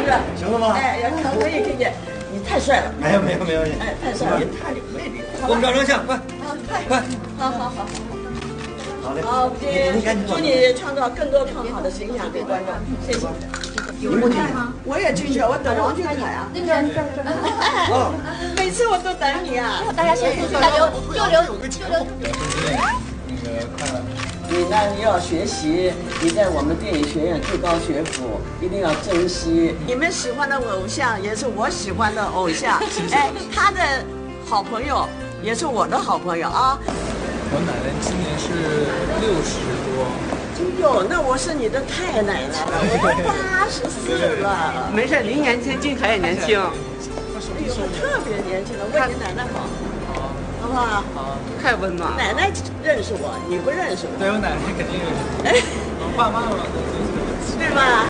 是？ 行了吗？ 哎，可以，你太帅了。 没有， 哎，太帅了，你太有魅力了。 我们照张相，快，快， 好。 好嘞。 好， 您赶紧祝你创造更多更好的形象给观众，谢谢。 有人进吗？ 我也进去，我等王俊凯啊。 那个哦， 每次我都等你啊。 大家先大留就留。 快乐。 你呢？你要学习，你在我们电影学院最高学府，一定要珍惜。你们喜欢的偶像也是我喜欢的偶像，哎，他的好朋友也是我的好朋友啊。 我奶奶今年是60多。 哎呦，那我是你的太奶奶了，我84了。 没事，您年轻，俊凯也年轻。 哎呦，特别年轻了，为你奶奶好，好不好？ 好， 太温暖了。 奶奶认识我，你不认识我。 对我奶奶肯定认识。 哎， 我爸妈嘛都认识。 对吧？